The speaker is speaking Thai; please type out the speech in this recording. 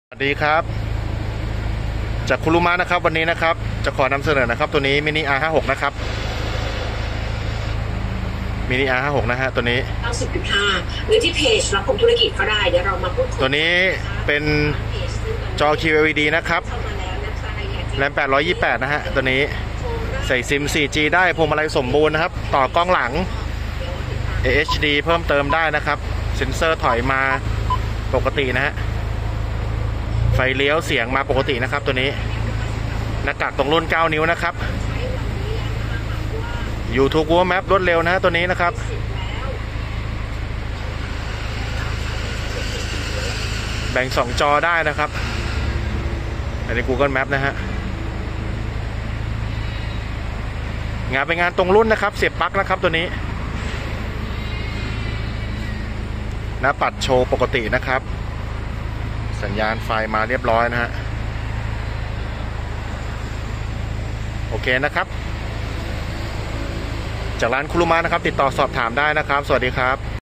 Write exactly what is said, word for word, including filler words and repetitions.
สวัสดีครับจากคุรุมะนะครับวันนี้นะครับจะขอนำเสนอนะครับตัวนี้มินิ อาร์ ห้าสิบหก นะครับมินิ อาร์ ห้าสิบหก นะฮะตัวนี้เก้าสิบจุดห้าหรือที่เพจรับกรมธุรกิจก็ได้เดี๋ยวเรามาพูดคุยตัวนี้เป็นจอ คิว แอล อี ดี นะครับแรมแปดร้อยยี่สิบแปดนะฮะตัวนี้ใส่ซิม โฟร์จี ได้พวงมาลัยสมบูรณ์นะครับต่อกล้องหลัง เอ เอช ดี เพิ่มเติมได้นะครับเซ็นเซอร์ถอยมาปกตินะฮะไฟเลี้ยวเสียงมาปกตินะครับตัวนี้หน้ากากตรงรุ่นเก้านิ้วนะครับ YouTube Google Map รวดเร็วนะฮะตัวนี้นะครับแบ่งสองจอได้นะครับใน Google Map นะฮะงานเป็นงานตรงรุ่นนะครับเสียบปลั๊กนะครับตัวนี้หน้าปัดโชว์ปกตินะครับสัญญาณไฟมาเรียบร้อยนะฮะโอเคนะครับจากร้านคุรุมะนะครับติดต่อสอบถามได้นะครับสวัสดีครับ